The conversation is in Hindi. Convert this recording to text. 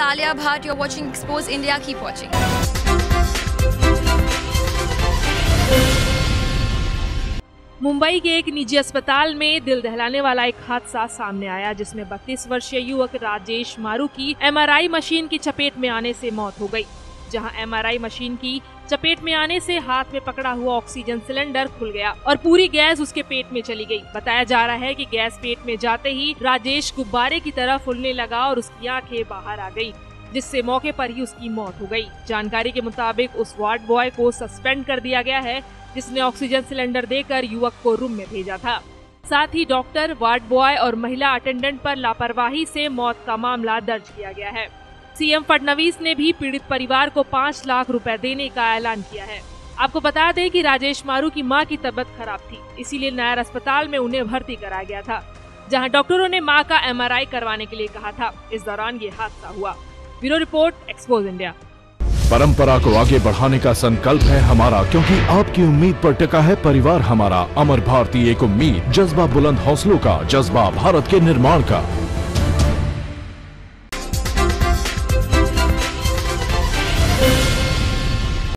Alia Bhatt. You're watching Expose India. Keep watching. Mumbai के एक निजी अस्पताल में दिल दहलाने वाला एक हादसा सामने आया, जिसमें 32 वर्षीय युवक राजेश मारू की MRI मशीन की चपेट में आने से मौत हो गई। जहां MRI मशीन की चपेट में आने से हाथ में पकड़ा हुआ ऑक्सीजन सिलेंडर खुल गया और पूरी गैस उसके पेट में चली गई। बताया जा रहा है कि गैस पेट में जाते ही राजेश गुब्बारे की तरह फूलने लगा और उसकी आंखें बाहर आ गई, जिससे मौके पर ही उसकी मौत हो गई। जानकारी के मुताबिक उस वार्ड बॉय को सस्पेंड कर दिया गया है, जिसने ऑक्सीजन सिलेंडर देकर युवक को रूम में भेजा था। साथ ही डॉक्टर, वार्ड बॉय और महिला अटेंडेंट पर लापरवाही से मौत का मामला दर्ज किया गया है। सीएम फडणवीस ने भी पीड़ित परिवार को 5 लाख रुपए देने का ऐलान किया है। आपको बता दें कि राजेश मारू की मां की तबीयत खराब थी, इसीलिए नायर अस्पताल में उन्हें भर्ती कराया गया था, जहां डॉक्टरों ने मां का MRI करवाने के लिए कहा था। इस दौरान ये हादसा हुआ। Bureau report, expose India. परंपरा को आगे बढ़ाने का संकल्प है हमारा, क्योंकि आपकी उम्मीद पर टिका है परिवार हमारा। अमर भारती एक उम्मीद, जज्बा बुलंद हौसलों का, जज्बा भारत के निर्माण का।